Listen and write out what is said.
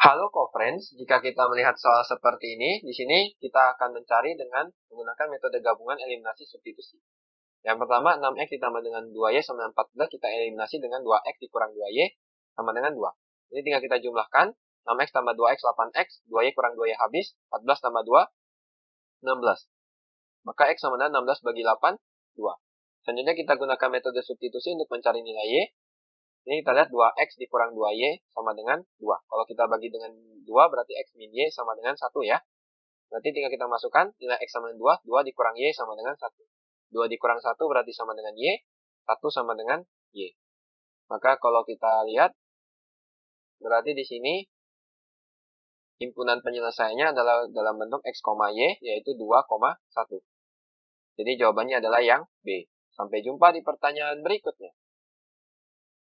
Halo co-friends, jika kita melihat soal seperti ini, di sini kita akan mencari dengan menggunakan metode gabungan eliminasi substitusi. Yang pertama, 6x ditambah dengan 2y sama dengan 14, kita eliminasi dengan 2x dikurang 2y sama dengan 2. Jadi tinggal kita jumlahkan, 6x tambah 2x, 8x, 2y kurang 2y habis, 14 tambah 2, 16. Maka x sama dengan 16 bagi 8, 2. Selanjutnya kita gunakan metode substitusi untuk mencari nilai y. Ini kita lihat 2x dikurang 2y sama dengan 2. Kalau kita bagi dengan 2 berarti x min y sama dengan 1 ya. Berarti tinggal kita masukkan nilai x sama dengan 2, 2 dikurang y sama dengan 1. 2 dikurang 1 berarti sama dengan y, 1 sama dengan y. Maka kalau kita lihat, berarti di sini himpunan penyelesaiannya adalah dalam bentuk x, y, yaitu 2,1. Jadi jawabannya adalah yang B. Sampai jumpa di pertanyaan berikutnya.